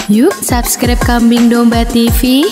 Yuk subscribe Kambing Domba TV.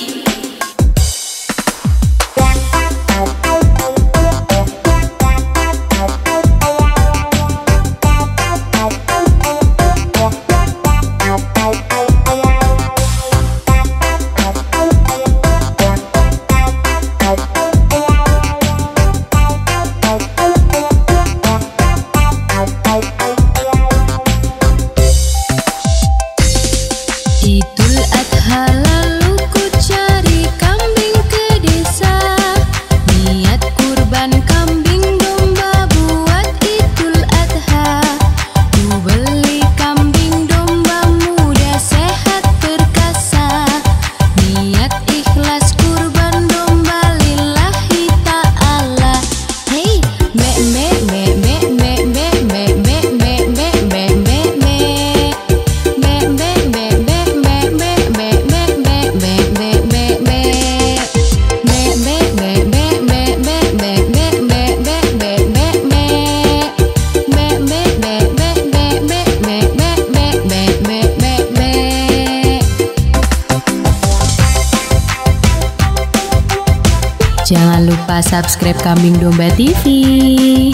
Idul Adha lalu ku cari kambing ke desa, niat kurban kambing domba buat Idul Adha. Ku beli kambing domba muda sehat perkasa, niat ikhlas kurban domba lillahi ta'ala. Hey, me me me me me me me me me me me me me Jangan lupa subscribe Kambing Domba TV.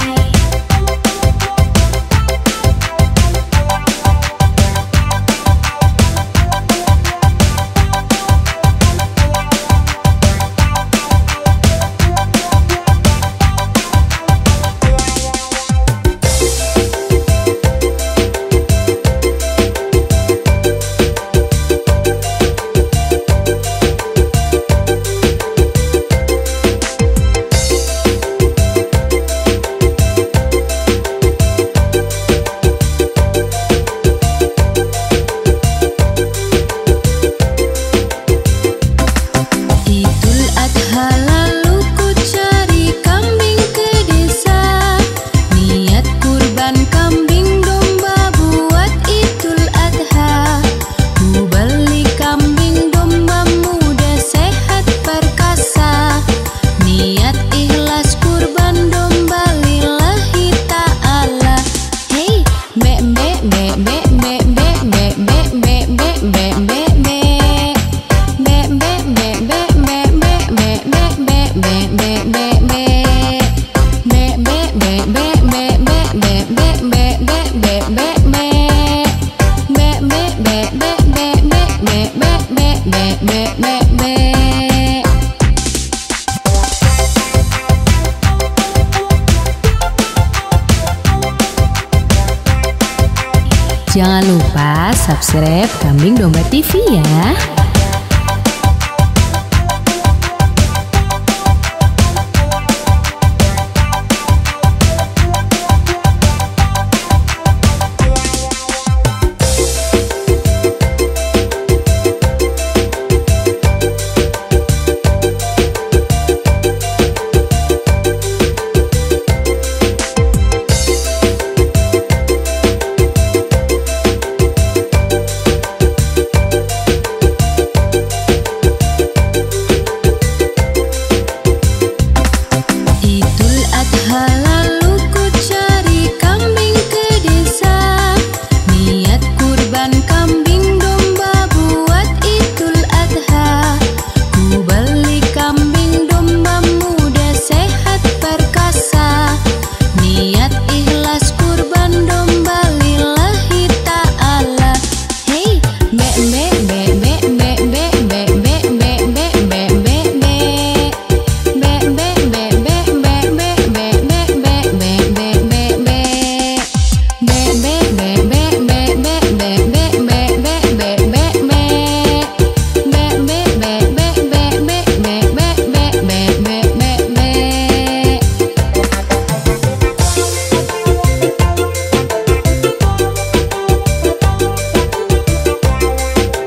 Jangan lupa subscribe Kambing Domba TV ya.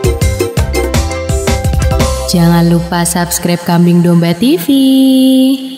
Jangan lupa subscribe Kambing Domba TV.